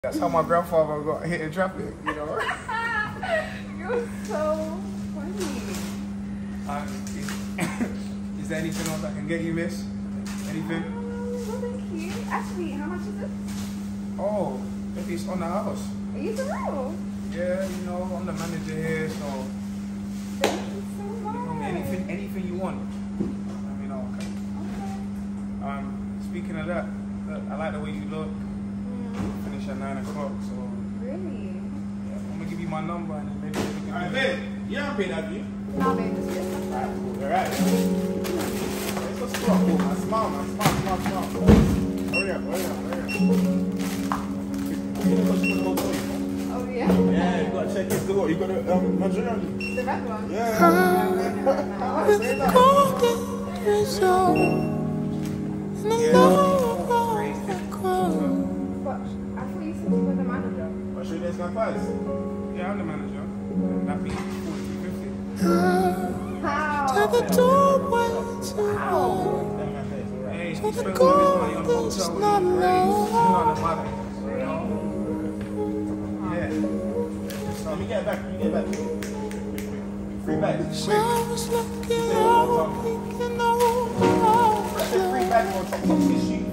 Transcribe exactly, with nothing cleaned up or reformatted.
That's how my grandfather got hit in traffic, you know? You're so funny. Um, is, is there anything else I can get you, miss? Anything? Oh, well, thank you. Actually, how much is it? Oh, maybe it's on the house. Are you the real? Yeah, you know, I'm the manager here, so... Thank you so much. You know, anything, anything you want. Let me know, okay? Okay. Um, speaking of that, look, I like the way you look. Mm. Finish at nine o'clock, so... Really? Yeah, I'm gonna give you my number and then maybe we can... Alright, babe. You haven't paid, have you? No, babe, it's just like that. Alright. It's so strong, man. Smile, man. Smile, smile, smile. Hurry up, hurry up, hurry up. You know what you put the hotel, you know? Oh, yeah? Yeah, you gotta check it. The what? You got a um, Nigerian? The red one? Yeah. With the golden result and the love of the crown. But I thought you said you were the manager. I'll show you this guy first. Yeah, I'm the manager. That be forty-two fifty. How? To the doorway to home. Hey, he To spent the all his money on golden hotel is with not his grades. He's not alone. a mother. Yeah. Let me get it back. Let me get it back. Free bags. I was looking out, thinking over all Free bags on top of this sheet.